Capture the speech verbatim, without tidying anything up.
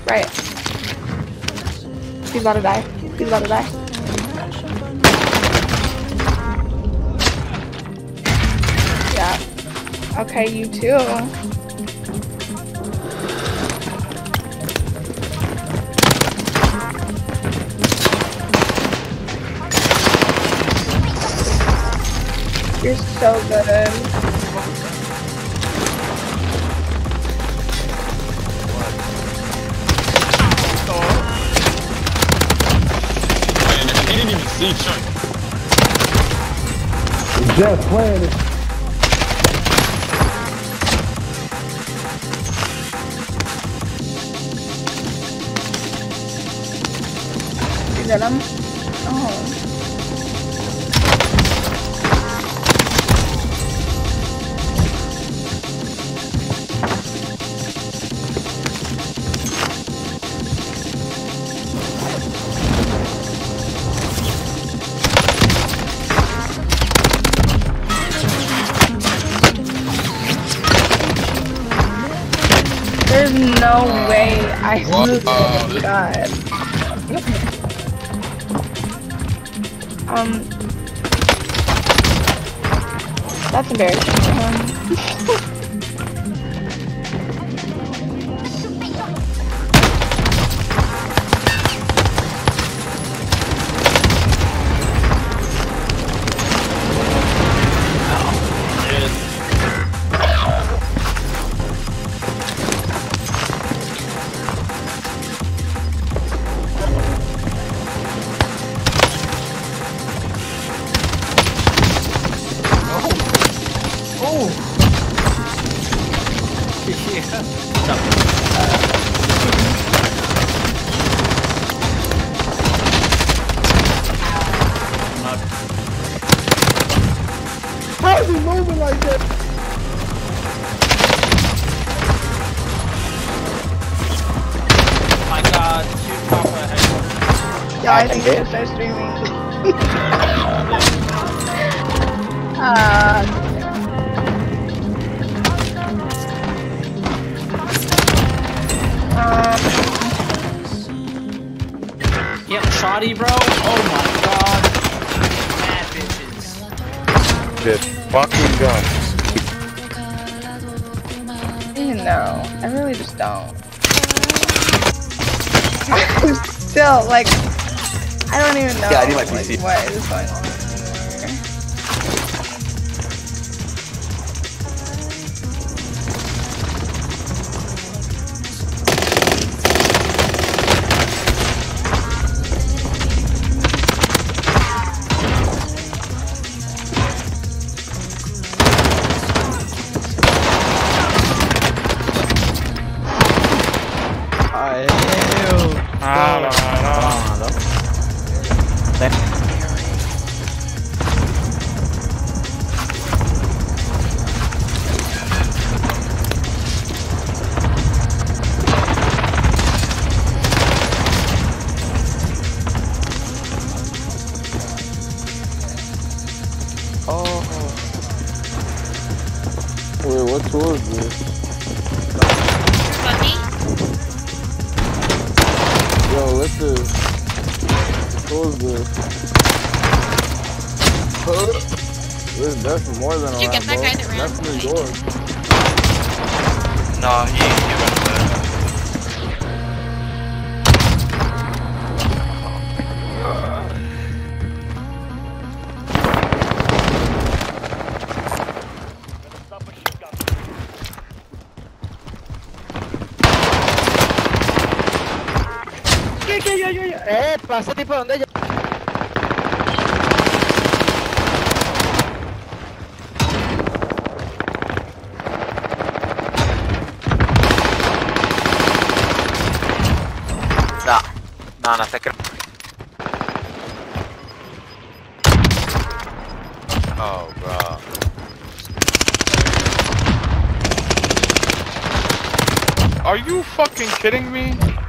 Right. He's about to die. He's about to die. Yeah. Okay, you too. You're so good. Man, he didn't even see Chuck. Just playing it. You got him? Oh. There's no way I moved it. God. Um. That's embarrassing. Um. How is he moving like that? My God, two proper heads. Yeah, I think I should start streaming. uh, um, Getting shoddy, bro? Oh my God. Mad bitches. This fucking gun. no, I really just don't. Still, like, I don't even know. Yeah, I need my like, P C. what is going on here. Ah, no, no. Oh. Wait, what tool is this? Yo, let's do. What tool is this? This is definitely more than a Did you get that guy that ran? Definitely doors. No, he, he went to the... ¿Qué, qué, yo, yo, yo? Eh, pasa tipo donde yo. No, no, no te creo. Oh, bro. Are you fucking kidding me?